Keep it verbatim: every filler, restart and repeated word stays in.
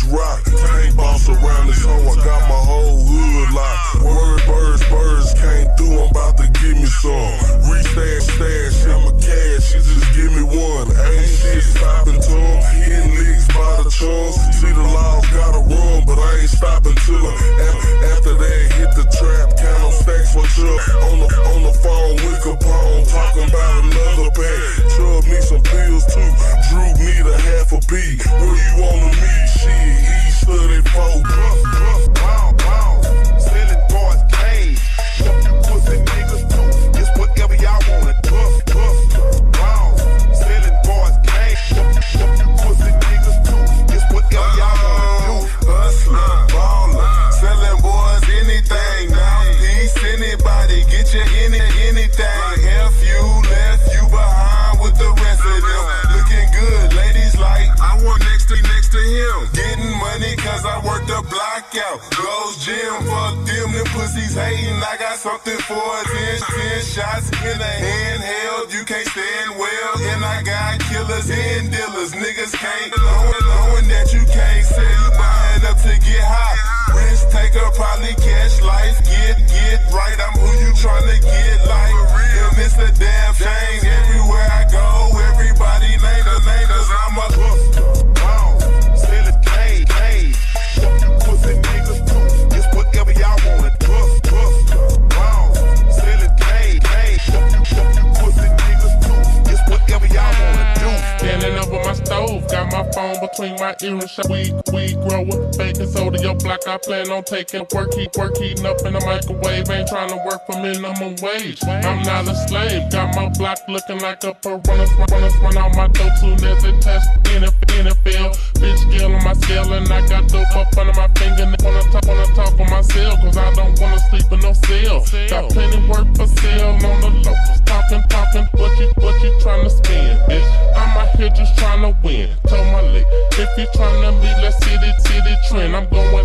rock. Tank boss around this hoe, I got my whole hood locked. Word, birds, birds came through, I'm about to give me some. Re-stash, stash, in my cash, she just give me one. Ain't shit stopping to him, hitting legs by the chums. See the laws gotta run, but I ain't stopping till her. After that, hit the trap, count them stacks for Chubb. On the, on the phone with Capone, talking about another bag. Chubb me some pills too, Drew need a half a P. Where you wanna meet? Shit, East thirty-four. Buff, buff, wow, wow. Selling boys cage. Fuck you pussy niggas too. It's whatever y'all wanna. Buff, buff, wow. Selling boys cage. Fuck you, fuck you pussy niggas too. It's whatever y'all wanna do. Hustler, baller, selling boys anything. Now peace, anybody get you any anything. If you left you behind with the rest of them. Looking good, ladies like I want next to next to him. Getting money cause I worked the block out. Goes gym, fuck them, them pussies hating. I got something for ten, ten shots in a handheld. You can't stand well. And I got killers and dealers. Niggas can't knowing, knowing that you can't sell. You buying up to get high. Risk taker, probably cash life. Get, get right. I'm who you tryna get like. And it's a damn shame. Everywhere I go, everybody later, later. I'm a wow. Sell it, hey, hey. Fuck you pussy niggas too. It's whatever y'all wanna do. Wow. Sell it, hey, hey. Fuck you, fuck you pussy niggas too. It's whatever y'all wanna do. Standing over my stove, got my phone between my ears. Weed, weed grower, baking soda, your block. I plan on taking work, heat, work heating up in the microwave. Ain't trying to work for minimum wage. I'm not a slave, got my block looking like a piranha. Runners run out my dope soon as it test N F L. Bitch scale on my scale and I got dope up under my finger. Wanna talk, wanna talk on my cell, cause I don't wanna sleep in no cell. Got plenty work for sale on the locals. Talking, talking, what you, what you trying to spend, bitch? I'm out here just trying to win. Told my lick, if you trying to meet, let's see the, see the trend. I'm going